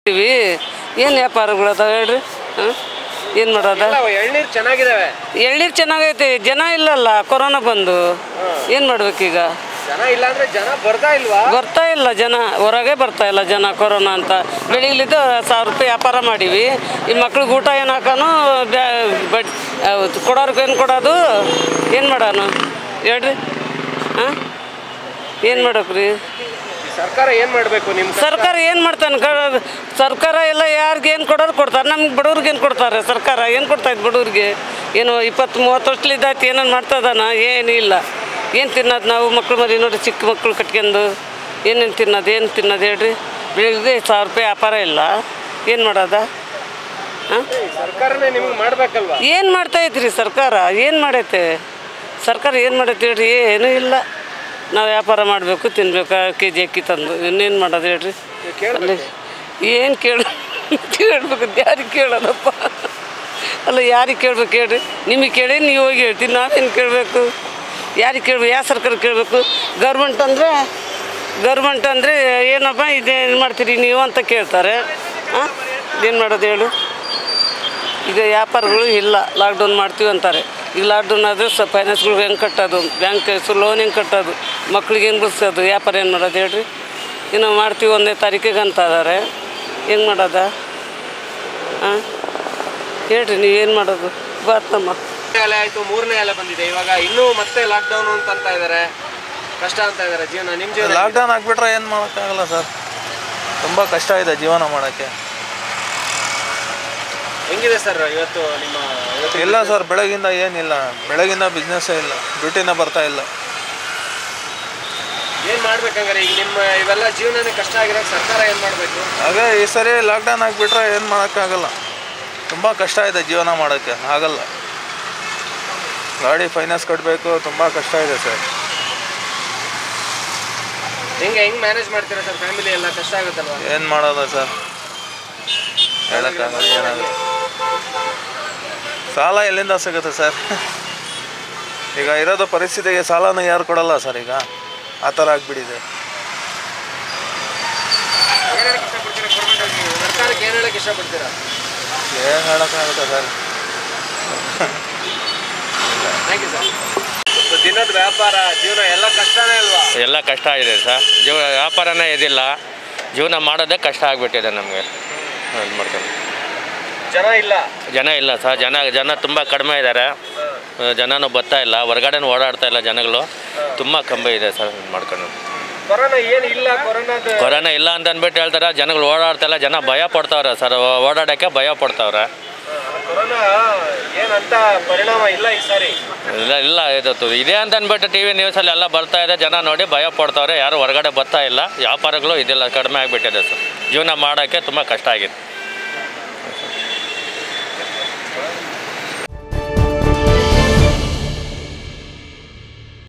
ಏನು ವ್ಯಾಪಾರಗಳು ಅದಾವೆ ಹೇಳ್ರಿ? ಏನು ಮಾಡೋದ? ಎಳ್ನೀರು ಚೆನ್ನಾಗಿದ್ದಾವೆ. ಎಳ್ನೀರು ಚೆನ್ನಾಗೈತೆ, ಜನ ಇಲ್ಲಲ್ಲ, ಕೊರೋನಾ ಬಂದು ಏನು ಮಾಡ್ಬೇಕೀಗ? ಜನ ಇಲ್ಲ ಅಂದ್ರೆ ಜನ ಬರ್ತಾ ಇಲ್ವಾ? ಬರ್ತಾ ಇಲ್ಲ ಜನ, ಹೊರಗೆ ಬರ್ತಾ ಇಲ್ಲ ಜನ. ಕೊರೋನಾ ಅಂತ ಬೆಳಿಗ್ಲಿದ್ದು 1000 ರೂಪಾಯಿ ವ್ಯಾಪಾರ ಮಾಡೀವಿ. ಈ ಮಕ್ಳಿಗೆ ಊಟ ಏನು ಹಾಕೋನು, ಕೊಡೋರ್ಗೆ ಏನು ಕೊಡೋದು, ಏನು ಮಾಡೋನು ಹೇಳ್ರಿ? ಹಾಂ, ಏನು ಮಾಡೋಕ್ರಿ? ಸರ್ಕಾರ ಏನು ಮಾಡಬೇಕು? ನಿಮ್ಮ ಸರ್ಕಾರ ಏನು ಮಾಡ್ತಾನೆ? ಸರ್ಕಾರ ಎಲ್ಲ ಯಾರಿಗೆ ಏನು ಕೊಡೋರು ಕೊಡ್ತಾರೆ, ನಮ್ಗೆ ಬಡವ್ರಿಗೆ ಏನು ಕೊಡ್ತಾರೆ? ಸರ್ಕಾರ ಏನು ಕೊಡ್ತಾಯಿತ್ತು ಬಡವ್ರಿಗೆ? ಏನು 20-30 ವರ್ಷಲಿದ್ದಾಯ್ತು ಏನೇನು ಮಾಡ್ತದಾನ? ಏನೂ ಇಲ್ಲ. ಏನು ತಿನ್ನೋದು ನಾವು? ಮಕ್ಳು ಮರಿ ನೋಡಿ, ಚಿಕ್ಕ ಮಕ್ಕಳು ಕಟ್ಕೊಂಡು ಏನೇನು ತಿನ್ನೋದು ಹೇಳ್ರಿ? ಬೆಳಿಗ್ಗೆ 1000 ರೂಪಾಯಿ ವ್ಯಾಪಾರ ಇಲ್ಲ, ಏನು ಮಾಡೋದ? ಹಾಂ, ಸರ್ಕಾರನೇ ನಿಮ್ಗೆ ಮಾಡಬೇಕಲ್ವಾ? ಏನು ಮಾಡ್ತಾಯಿದ್ರಿ ಸರ್ಕಾರ? ಏನು ಮಾಡೈತೆ ಸರ್ಕಾರ? ಏನು ಮಾಡೈತೆ ಹೇಳ್ರಿ? ಏನೂ ಇಲ್ಲ. ನಾವು ವ್ಯಾಪಾರ ಮಾಡಬೇಕು, ತಿನ್ಬೇಕು, KG ಅಕ್ಕಿ ತಂದು. ಇನ್ನೇನು ಮಾಡೋದು ಹೇಳ್ರಿ? ಅಲ್ಲಿ ಏನು ಕೇಳಬೇಕು? ಯಾರಿಗೆ ಕೇಳೋದಪ್ಪ? ಅಲ್ಲ, ಯಾರಿಗೆ ಕೇಳ್ಬೇಕು ಹೇಳ್ರಿ? ನಿಮಗೆ ಕೇಳಿ ನೀವು ಹೋಗಿ ಹೇಳ್ತೀವಿ, ನಾವೇನು ಕೇಳಬೇಕು? ಯಾರಿಗೆ ಕೇಳಬೇಕು? ಯಾವ ಸರ್ಕಾರ ಕೇಳಬೇಕು? ಗೌರ್ಮೆಂಟ್ ಅಂದರೆ ಏನಪ್ಪ ಇದೇನು ಮಾಡ್ತೀರಿ ನೀವು ಅಂತ ಕೇಳ್ತಾರೆ. ಹಾಂ, ಏನು ಮಾಡೋದು ಹೇಳು? ಈಗ ವ್ಯಾಪಾರಗಳು ಇಲ್ಲ, ಲಾಕ್ಡೌನ್ ಮಾಡ್ತೀವಿ ಅಂತಾರೆ. ಈಗ ಲಾಕ್ಡೌನ್ ಆದರೆ ಫೈನಾನ್ಸ್ಗಳು ಹೆಂಗೆ ಕಟ್ಟೋದು? ಬ್ಯಾಂಕ್ ಲೋನ್ ಹೆಂಗೆ ಕಟ್ಟೋದು? ಮಕ್ಳಿಗೆ ಹೆಂಗೆ ಬಿಡಿಸೋದು? ವ್ಯಾಪಾರ ಏನು ಮಾಡೋದು ಹೇಳ್ರಿ? ಇನ್ನು ಮಾಡ್ತೀವಿ 1ನೇ ತಾರೀಕಿಗೆ ಅಂತ ಇದ್ದಾರೆ, ಹೆಂಗೆ ಮಾಡೋದ? ಹಾಂ, ಹೇಳ್ರಿ, ನೀವೇನು ಮಾಡೋದು? ಬಾತಮ್ಮ ಅಲೆ ಆಯಿತು, 3ನೇ ಅಲೆ ಬಂದಿದೆ, ಇವಾಗ ಇನ್ನೂ ಮತ್ತೆ ಲಾಕ್ಡೌನ್ ಅಂತ ಇದ್ದಾರೆ, ಕಷ್ಟ ಅಂತ ಇದ್ದಾರೆ ಜೀವನ. ನಿಮ್ಮ ಜೀವನ ಲಾಕ್ಡೌನ್ ಆಗಿಬಿಟ್ರೆ ಏನು ಮಾಡೋಕ್ಕಾಗಲ್ಲ ಸರ್, ತುಂಬ ಕಷ್ಟ ಇದೆ ಜೀವನ ಮಾಡೋಕ್ಕೆ. ಹೆಂಗಿದೆ ಸರ್ ಇವತ್ತು ನಿಮ್ಮ? ಇಲ್ಲ ಸರ್, ಬೆಳಗಿಂದ ಏನಿಲ್ಲ, ಬೆಳಗಿಂದ ಬಿಸ್ನೆಸ್ಸೇ ಇಲ್ಲ, ಡ್ಯೂಟಿನ ಬರ್ತಾ ಇಲ್ಲ. ಏನು ಮಾಡ್ಬೇಕಂಗಾರೆ ಈಗ ನಿಮ್ಮ ಇವೆಲ್ಲ ಜೀವನನೇ ಕಷ್ಟ ಆಗಿರೋದು ಸರ್ಕಾರ ಏನು ಮಾಡಬೇಕು? ಹಾಗೆ ಈ ಸರಿ ಲಾಕ್ಡೌನ್ ಆಗಿಬಿಟ್ರೆ ಏನು ಮಾಡೋಕ್ಕಾಗಲ್ಲ, ತುಂಬ ಕಷ್ಟ ಇದೆ ಜೀವನ ಮಾಡೋಕ್ಕೆ, ಆಗಲ್ಲ. ಗಾಡಿ ಫೈನಾನ್ಸ್ ಕಟ್ಟಬೇಕು, ತುಂಬ ಕಷ್ಟ ಇದೆ ಸರ್. ಹೆಂಗೆ ಮ್ಯಾನೇಜ್ ಮಾಡ್ತೀರಾ ಸರ್? ಫ್ಯಾಮಿಲಿ ಎಲ್ಲ ಕಷ್ಟ ಆಗುತ್ತಲ್ವ? ಏನು ಮಾಡೋದು ಸರ್, ಹೇಳೋಕ್ಕಾಗಲ್ಲ, ಏನಾಗುತ್ತೆ? ಸಾಲ ಎಲ್ಲಿಂದ ಸಿಗುತ್ತೆ ಸರ್? ಈಗ ಇರೋದು ಪರಿಸ್ಥಿತಿಗೆ ಸಾಲನೂ ಯಾರು ಕೊಡಲ್ಲ ಸರ್, ಈಗ ಆ ಥರ ಆಗಿಬಿಟ್ಟಿದೆ. ಸರ್ಕಾರಕ್ಕೆ ಏನು ಹೇಳಕ್ಕೆ ಇಷ್ಟಪಡ್ತೀರಾ? ಏನು ಹೇಳೋಕ್ಕಾಗುತ್ತೆ ಸರ್? Thank you sir. ದಿನದ ವ್ಯಾಪಾರ ಜೀವನ ಎಲ್ಲ ಕಷ್ಟನೇ ಅಲ್ವಾ? ಎಲ್ಲ ಕಷ್ಟ ಇದೆ ಸರ್, ವ್ಯಾಪಾರನೇ ಇದಿಲ್ಲ, ಜೀವನ ಮಾಡೋದೇ ಕಷ್ಟ ಆಗಿಬಿಟ್ಟಿದೆ ನಮಗೆ. ಇದು ಮಾಡ್ಕೊಂಡು ಜನ ಇಲ್ಲ ಸರ್, ಜನ ತುಂಬ ಕಡಿಮೆ ಇದ್ದಾರೆ, ಜನನೂ ಬರ್ತಾ ಇಲ್ಲ, ಹೊರಗಡೆನೂ ಓಡಾಡ್ತಾ ಇಲ್ಲ ಜನಗಳು, ತುಂಬ ಕಮ್ಮಿ ಇದೆ ಸರ್. ಇದು ಮಾಡ್ಕೊಂಡು ಕೊರೋನಾ ಇಲ್ಲ ಅಂತ ಅಂದ್ಬಿಟ್ಟು ಹೇಳ್ತಾರೆ, ಜನಗಳು ಓಡಾಡ್ತಾ ಇಲ್ಲ, ಜನ ಭಯ ಪಡ್ತಾವ್ರೆ ಸರ್, ಓಡಾಡೋಕ್ಕೆ ಭಯ ಪಡ್ತಾವ್ರೆ. ಇಲ್ಲ ಇದು ಇದೆ ಅಂತ ಅಂದ್ಬಿಟ್ಟು TV ನ್ಯೂಸಲ್ಲಿ ಎಲ್ಲ ಬರ್ತಾ ಇದೆ, ಜನ ನೋಡಿ ಭಯ ಪಡ್ತಾವ್ರೆ, ಯಾರು ಹೊರಗಡೆ ಬರ್ತಾ ಇಲ್ಲ, ವ್ಯಾಪಾರಗಳು ಇದೆಲ್ಲ ಕಡಿಮೆ ಆಗಿಬಿಟ್ಟಿದೆ ಸರ್, ಜೀವನ ಮಾಡೋಕ್ಕೆ ತುಂಬ ಕಷ್ಟ ಆಗಿದೆ.